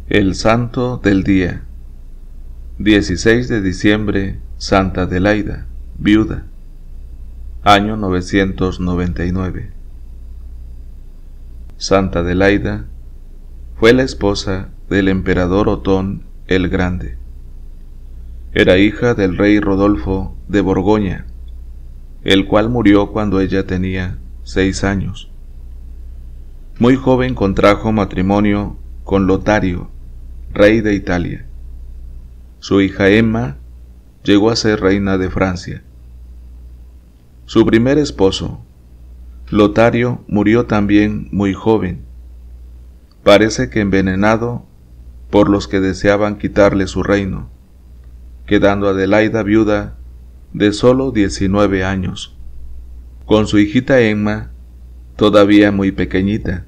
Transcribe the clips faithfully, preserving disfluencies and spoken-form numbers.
El santo del día. dieciséis de diciembre, Santa Adelaida, viuda. Año novecientos noventa y nueve. Santa Adelaida fue la esposa del emperador Otón el Grande. Era hija del rey Rodolfo de Borgoña, el cual murió cuando ella tenía seis años. Muy joven contrajo matrimonio con Lotario, rey de Italia. Su hija Emma llegó a ser reina de Francia. Su primer esposo, Lotario, murió también muy joven, parece que envenenado por los que deseaban quitarle su reino, quedando Adelaida viuda de solo diecinueve años, con su hijita Emma todavía muy pequeñita.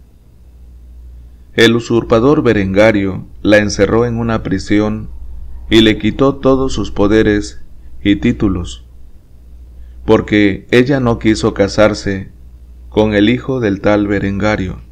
El usurpador Berengario la encerró en una prisión y le quitó todos sus poderes y títulos, porque ella no quiso casarse con el hijo del tal Berengario.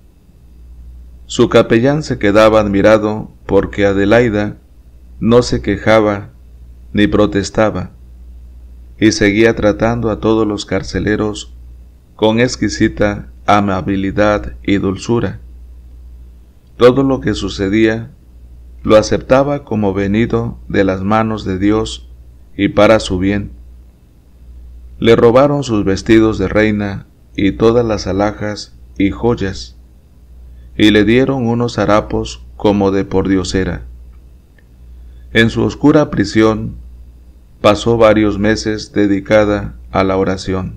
Su capellán se quedaba admirado porque Adelaida no se quejaba ni protestaba, y seguía tratando a todos los carceleros con exquisita amabilidad y dulzura. Todo lo que sucedía lo aceptaba como venido de las manos de Dios y para su bien. Le robaron sus vestidos de reina y todas las alhajas y joyas, y le dieron unos harapos como de pordiosera. En su oscura prisión pasó varios meses dedicada a la oración.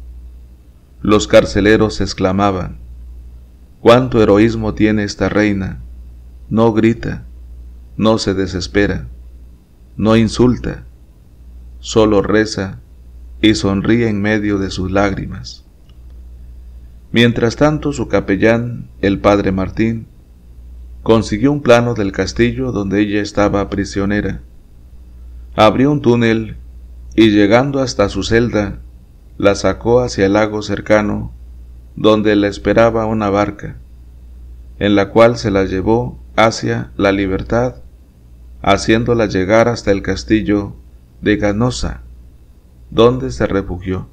Los carceleros exclamaban: «¡Cuánto heroísmo tiene esta reina! No grita, no se desespera, no insulta, solo reza y sonríe en medio de sus lágrimas». Mientras tanto, su capellán, el padre Martín, consiguió un plano del castillo donde ella estaba prisionera. Abrió un túnel y, llegando hasta su celda, la sacó hacia el lago cercano, donde la esperaba una barca, en la cual se la llevó hacia la libertad, haciéndola llegar hasta el castillo de Ganosa, donde se refugió.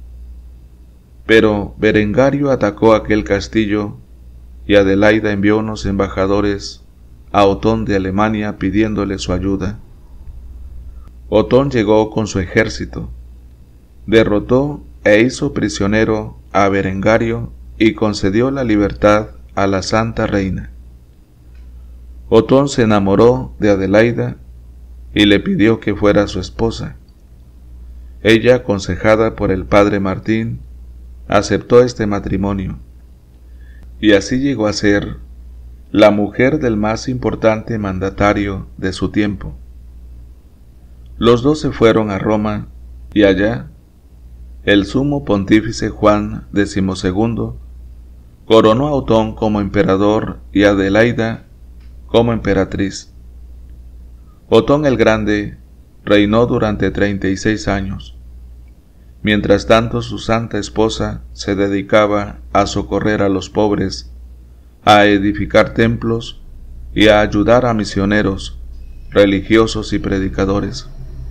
Pero Berengario atacó aquel castillo y Adelaida envió unos embajadores a Otón de Alemania pidiéndole su ayuda. Otón llegó con su ejército, derrotó e hizo prisionero a Berengario y concedió la libertad a la Santa Reina. Otón se enamoró de Adelaida y le pidió que fuera su esposa. Ella, aconsejada por el padre Martín, aceptó este matrimonio, y así llegó a ser la mujer del más importante mandatario de su tiempo. Los dos se fueron a Roma, y allá el sumo pontífice Juan decimosegundo coronó a Otón como emperador y a Adelaida como emperatriz. Otón el Grande reinó durante treinta y seis años. Mientras tanto, su santa esposa se dedicaba a socorrer a los pobres, a edificar templos y a ayudar a misioneros, religiosos y predicadores.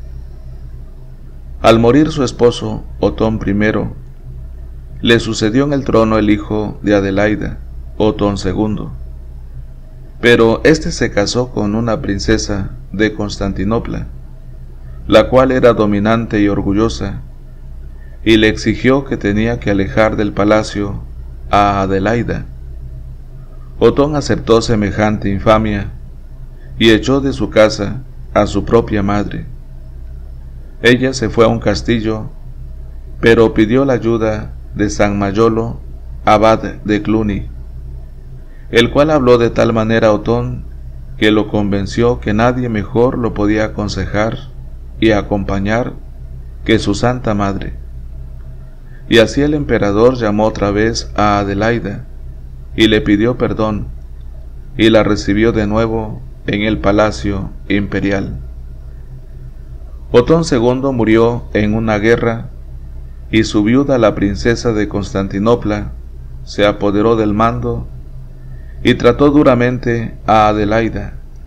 Al morir su esposo, Otón primero, le sucedió en el trono el hijo de Adelaida, Otón segundo. Pero éste se casó con una princesa de Constantinopla, la cual era dominante y orgullosa, y le exigió que tenía que alejar del palacio a Adelaida. Otón aceptó semejante infamia y echó de su casa a su propia madre. Ella se fue a un castillo, pero pidió la ayuda de San Mayolo, abad de Cluny, el cual habló de tal manera a Otón que lo convenció que nadie mejor lo podía aconsejar y acompañar que su santa madre. Y así el emperador llamó otra vez a Adelaida y le pidió perdón, y la recibió de nuevo en el palacio imperial. Otón segundo murió en una guerra, y su viuda, la princesa de Constantinopla, se apoderó del mando y trató duramente a Adelaida,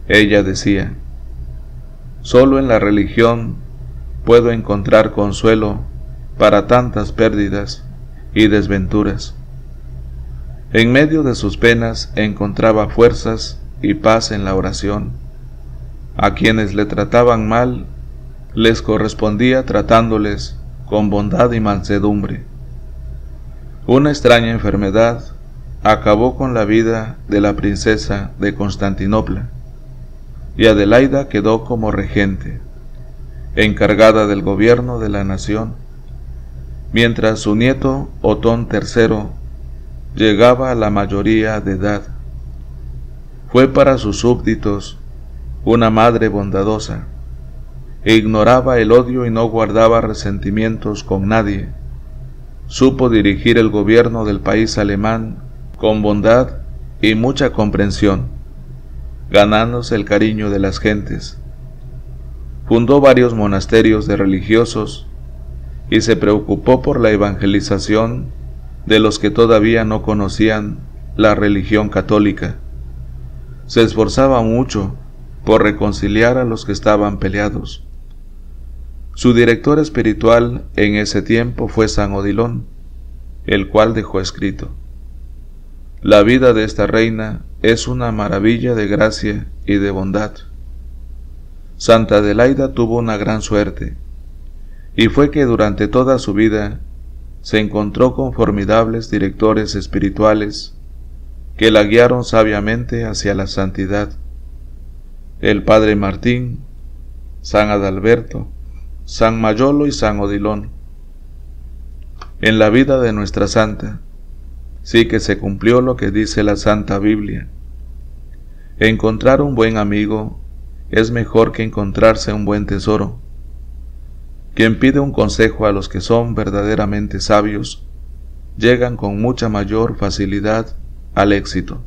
Ella decía: solo en la religión puedo encontrar consuelo para tantas pérdidas y desventuras. En medio de sus penas encontraba fuerzas y paz en la oración. A quienes le trataban mal, les correspondía tratándoles con bondad y mansedumbre. Una extraña enfermedad acabó con la vida de la princesa de Constantinopla, y Adelaida quedó como regente, encargada del gobierno de la nación, mientras su nieto Otón tercero llegaba a la mayoría de edad. Fue para sus súbditos una madre bondadosa, e ignoraba el odio y no guardaba resentimientos con nadie. Supo dirigir el gobierno del país alemán con bondad y mucha comprensión, ganándose el cariño de las gentes. Fundó varios monasterios de religiosos y se preocupó por la evangelización de los que todavía no conocían la religión católica. Se esforzaba mucho por reconciliar a los que estaban peleados. Su director espiritual en ese tiempo fue San Odilon, el cual dejó escrito: la vida de esta reina es una maravilla de gracia y de bondad. Santa Adelaida tuvo una gran suerte, y fue que durante toda su vida se encontró con formidables directores espirituales que la guiaron sabiamente hacia la santidad: el Padre Martín, San Adalberto, San Mayolo y San Odilon. En la vida de nuestra santa sí que se cumplió lo que dice la Santa Biblia: encontrar un buen amigo es mejor que encontrarse un buen tesoro. Quien pide un consejo a los que son verdaderamente sabios, llegan con mucha mayor facilidad al éxito.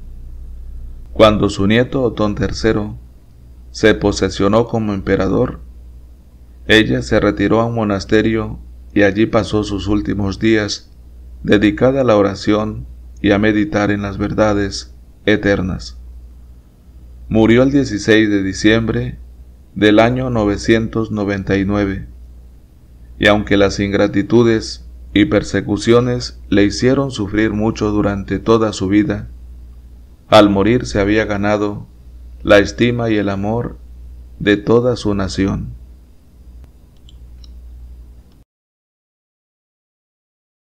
Cuando su nieto Otón tercero se posesionó como emperador, ella se retiró a un monasterio y allí pasó sus últimos días, dedicada a la oración y a meditar en las verdades eternas. Murió el dieciséis de diciembre del año novecientos noventa y nueve, y aunque las ingratitudes y persecuciones le hicieron sufrir mucho durante toda su vida, al morir se había ganado la estima y el amor de toda su nación.